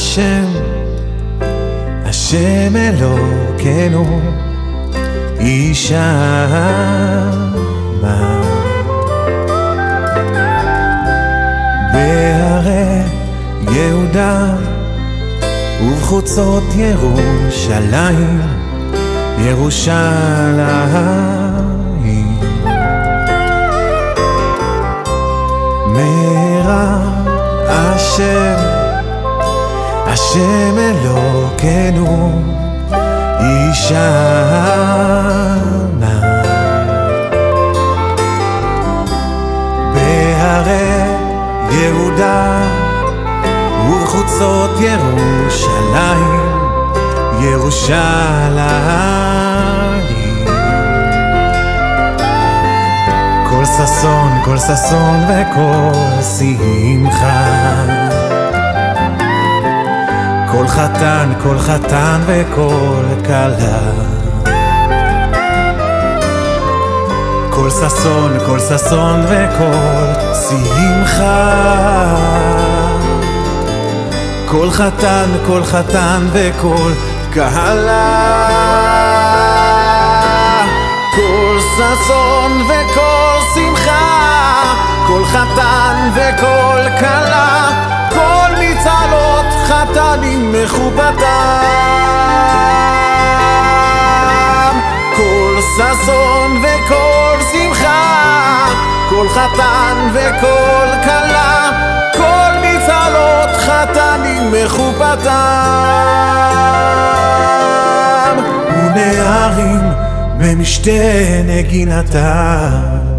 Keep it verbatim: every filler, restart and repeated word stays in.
השם, השם אלוקינו ישמע. בהרי יהודה ובחוצות ירושלים, ירושלים מהרה השם, השם אלוקינו ישמע. בהרי יהודה ובחוצות ירושלים, ירושלים כל ששון, כל ששון וכל שמחה, כל חתן, כל חתן וכל כלה, כל ששון, כל ששון וכל שמחה, כל חתן, כל חתן וכל קהלה, כל ששון וכל שמחה, כל חתן וכל כלה, כל מצהלות חתנים מכובדם, כל ששון וכל שמחה, כל חתן וכל כלה, כל מצהלות חתנים מכובדם, ונערים במשתה נגינתם.